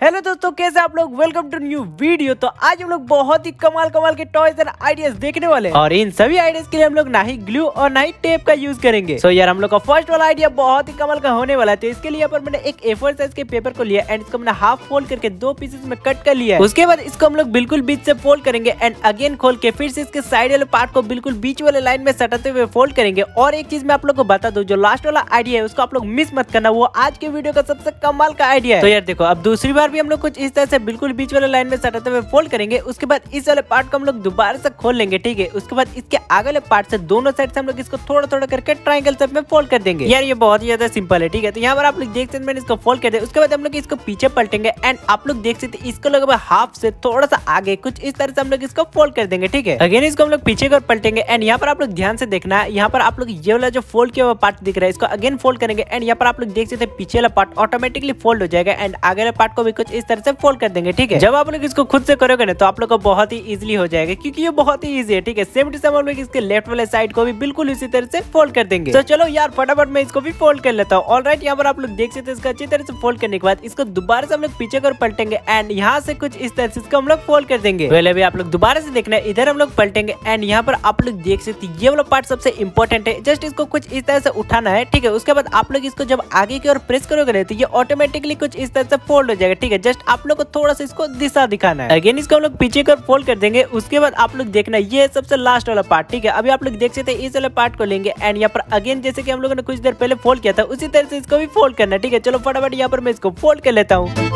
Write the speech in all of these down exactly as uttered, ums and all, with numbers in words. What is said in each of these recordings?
Hello दोस्तों, कैसे आप लोग। Welcome to new video. तो आज हम लोग बहुत ही कमाल कमाल के टॉयज एंड आइडियाज देखने वाले हैं और इन सभी आइडियाज के लिए हम लोग ना ही ग्लू और ना ही टेप का यूज करेंगे। सो so यार, हम लोग का फर्स्ट वाला आइडिया बहुत ही कमाल का होने वाला है। तो इसके लिए पर मैंने एक ए फोर साइज के पेपर को लिया एंड इसको मैंने हाफ फोल्ड करके दो पीसेस में कट कर लिया है। उसके बाद इसको हम लोग बिल्कुल बीच से फोल्ड करेंगे एंड अगेन खोल के फिर से इसके साइड वाले पार्ट को बिल्कुल बीच वाले लाइन में सटाते हुए फोल्ड करेंगे। और एक चीज मैं आप लोग को बता दूं, जो लास्ट वाला आइडिया है उसको आप लोग मिस मत करना, वो आज के वीडियो का सबसे कमाल का आइडिया है। तो यार देखो, अब दूसरी बार भी हम लोग कुछ इस तरह से बिल्कुल बीच वाले लाइन में सटाते हुए फोल्ड करेंगे। उसके बाद इस वाले पार्ट को हम लोग दोबारा से खोल लेंगे, ठीक है। उसके बाद इसके आगे वाले पार्ट से दोनों साइड से हम लोग इसको थोड़ा थोड़ा करके ट्रायंगल शेप में फोल्ड कर देंगे। यार ये बहुत ही ज्यादा सिंपल है, ठीक है। तो यहाँ पर आप लोग देख सकते हैं मैंने इसको फोल्ड कर दिया। उसके बाद हम लोग इसको पीछे पलटेंगे एंड आप लोग देख सकते हैं इसको लगभग हाफ से थोड़ा सा आगे कुछ इस तरह से हम लोग इसको फोल्ड कर देंगे, ठीक है। अगेन इसको हम लोग पीछे की ओर पलटेंगे एंड यहाँ पर आप लोग ध्यान से देखना है, यहाँ पर आप लोग ये वाला जो फोल्ड किया हुआ पार्ट दिख रहा है इसको अगेन फोल्ड करेंगे एंड यहाँ पर आप लोग देख सकते हैं पीछे वाला पार्ट ऑटोमेटिकली फोल्ड हो जाएगा एंड आगे वाले पार्ट को भी कुछ इस तरह से फोल्ड कर देंगे, ठीक है। जब आप लोग इसको खुद से करोगे ना तो आप लोग को बहुत ही इजीली हो जाएगा, क्योंकि ये बहुत ही इजी है, ठीक है। सेम टू सेम हम लोग इसके लेफ्ट वाले साइड को भी बिल्कुल इसी तरह से फोल्ड कर देंगे। तो चलो यार फटाफट मैं इसको भी फोल्ड कर लेता हूँ। ऑलराइट, यहाँ पर आप लोग देख सकते हैं इसको अच्छी तरह से फोल्ड करने के बाद इसको दोबारा से हम लोग पीछे कर पलटेंगे एंड यहाँ से कुछ इस तरह से इसको हम लोग फोल्ड कर देंगे। पहले भी आप लोग दोबारा से देखना है, इधर हम लोग पलटेंगे एंड यहाँ पर आप लोग देख सकते हैं ये वाला पार्ट सबसे इंपॉर्टेंट है। जस्ट इसको कुछ इस तरह से उठाना है, ठीक है। उसके बाद आप लोग इसको जब आगे की ओर प्रेस करोगे तो ये ऑटोमेटिकली कुछ इस तरह से फोल्ड हो जाएगा, ठीक है। जस्ट आप लोग को थोड़ा सा इसको दिशा दिखाना है। अगेन इसको हम लोग पीछे कर फोल्ड कर देंगे। उसके बाद आप लोग देखना ये सबसे लास्ट वाला पार्ट, ठीक है। अभी आप लोग देख सकते हैं इस वाले पार्ट को लेंगे एंड यहाँ पर अगेन जैसे कि हम लोगों ने कुछ देर पहले फोल्ड किया था उसी तरह से इसको भी फोल्ड करना है, ठीक है। चलो फटाफट यहाँ पर मैं इसको फोल्ड कर लेता हूँ।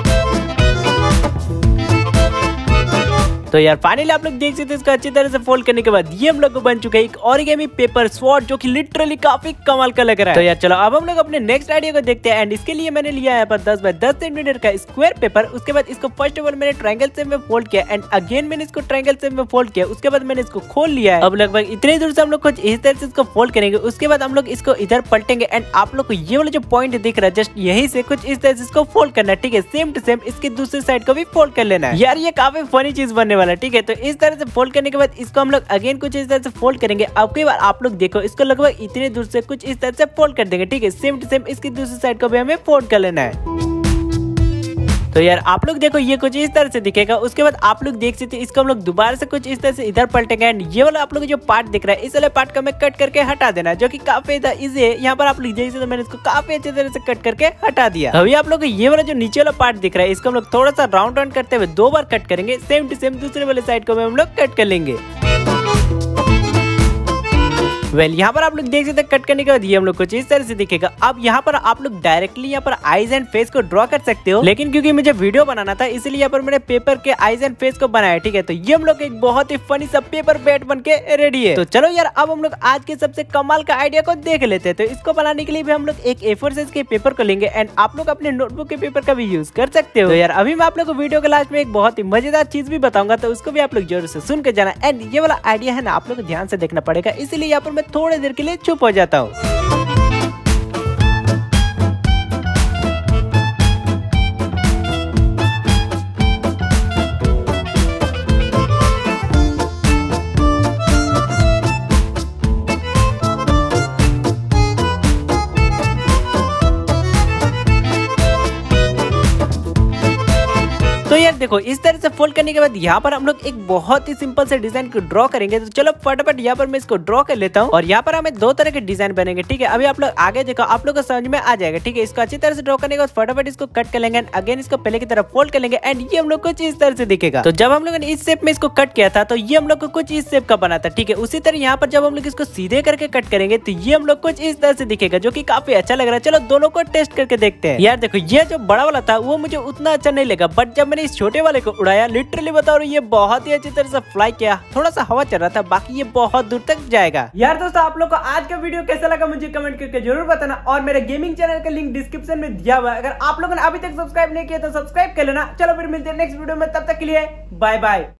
तो यार फाइनली आप लोग देख सकते हैं इसको अच्छी तरह से फोल्ड करने के बाद ये हम लोग को बन चुका है एक ओरिगामी पेपर स्वॉर्ड, जो कि लिटरली काफी कमाल का लग रहा है। तो यार चलो अब हम लोग अपने नेक्स्ट आइडिया को देखते हैं एंड इसके लिए मैंने लिया है यहाँ पर दस बाय दस सेंटीमीटर का स्क्वायर पेपर। उसके बाद इसको फर्स्ट ऑफ ऑल मैंने ट्रायंगल शेप में फोल्ड किया एंड अगेन मैंने इसको ट्रायंगल शेप में फोल्ड किया। उसके बाद मैंने इसको खोल लिया है। अब लगभग इतने दूर से हम लोग कुछ इस तरह से इसको फोल्ड करेंगे। उसके बाद हम लोग इसको इधर पलटेंगे एंड आप लोग को ये वाला जो पॉइंट दिख रहा है जस्ट यही से कुछ इस तरह से इसको फोल्ड करना है, ठीक है। सेम टू सेम इसकी दूसरी साइड को भी फोल्ड कर लेना है। यार ये काफी फनी चीज बनने वाला है, ठीक है। तो इस तरह से फोल्ड करने के बाद इसको हम लोग अगेन कुछ इस तरह से फोल्ड करेंगे। अब की बार आप लोग देखो इसको लगभग इतने दूर से कुछ इस तरह से फोल्ड कर देंगे, ठीक है। सेम टू सेम इसकी दूसरी साइड को भी हमें फोल्ड कर लेना है। तो यार आप लोग देखो ये कुछ इस तरह से दिखेगा। उसके बाद आप लोग देख सकते हैं इसको हम लोग दोबारा से कुछ इस तरह से इधर पलटेंगे एंड ये वाला आप लोग जो पार्ट दिख रहा है इस वाले पार्ट को हमें कट करके हटा देना है, जो कि काफी इजी है। यहाँ पर आप लोग देख सकते हैं मैंने इसको काफी अच्छी तरह से कट करके हटा दिया। अभी आप लोग ये वाला जो नीचे वाला पार्ट दिख रहा है इसको हम लोग थोड़ा सा राउंड राउंड करते हुए दो बार कट करेंगे। सेम टू सेम दूसरे वाले साइड को भी हम लोग कट कर लेंगे। वेल well, यहाँ पर आप लोग देख सकते हैं कट करने के बाद ये हम लोग कुछ इस तरह से दिखेगा। अब यहाँ पर आप लोग डायरेक्टली यहाँ पर आईज एंड फेस को ड्रॉ कर सकते हो, लेकिन क्योंकि मुझे वीडियो बनाना था इसलिए यहाँ पर मैंने पेपर के आईज एंड फेस को बनाया, ठीक है। तो ये हम लोग एक बहुत ही फनी सा पेपर बैट बन के रेडी है। तो चलो यार अब हम लोग आज के सबसे कमाल का आइडिया को देख लेते हैं। तो इसको बनाने के लिए भी हम लोग एक ए फोर साइज के पेपर को लेंगे एंड आप लोग अपने नोटबुक के पेपर का भी यूज कर सकते हो। तो यार अभी मैं आप लोग को वीडियो के लास्ट में एक बहुत ही मजेदार चीज भी बताऊंगा, तो उसको भी आप लोग जरूर से सुन के जाना। एंड ये वाला आइडिया है ना आप लोग को ध्यान से देखना पड़ेगा, इसीलिए यहाँ पर मैं थोड़ी देर के लिए चुप हो जाता हूँ। तो यार देखो इस तरह से फोल्ड करने के बाद यहाँ पर हम लोग एक बहुत ही सिंपल से डिजाइन को ड्रॉ करेंगे। तो चलो फटाफट यहाँ पर मैं इसको ड्रॉ कर लेता हूँ और यहाँ पर हमें दो तरह के डिजाइन बनेंगे, ठीक है। अभी आप लोग आगे देखो, आप लोग को समझ में आ जाएगा, ठीक है। इसको अच्छी तरह से ड्रॉ करने के बाद फटाफट इसको कट कर लेंगे एंड अगेन इसको पहले की तरफ फोल्ड कर लेंगे एंड ये हम लोग कुछ इस तरह से दिखेगा। तो जब हम लोगों ने इस शेप में इसको कट किया था तो ये हम लोग को कुछ इस शेप का बना था, ठीक है। उसी तरह यहाँ पर जब हम लोग इसको सीधे करके कट करेंगे तो ये हम लोग कुछ इस तरह से दिखेगा, जो की काफी अच्छा लग रहा है। चलो दोनों को टेस्ट करके देखते हैं। यार देखो ये जो बड़ा वाला था वो मुझे उतना अच्छा नहीं लगा, बट जब मैंने इस छोटे वाले को उड़ाया लिटरली बता रहा हूँ ये बहुत ही अच्छी तरह से फ्लाई किया। थोड़ा सा हवा चल रहा था, बाकी ये बहुत दूर तक जाएगा। यार दोस्तों आप लोग को आज का वीडियो कैसा लगा मुझे कमेंट करके जरूर बताना और मेरे गेमिंग चैनल का लिंक डिस्क्रिप्शन में दिया हुआ है। अगर आप लोगों ने अभी तक सब्सक्राइब नहीं किया तो सब्सक्राइब कर लेना। चलो फिर मिलते हैं नेक्स्ट वीडियो में, तब तक के लिए बाय बाय।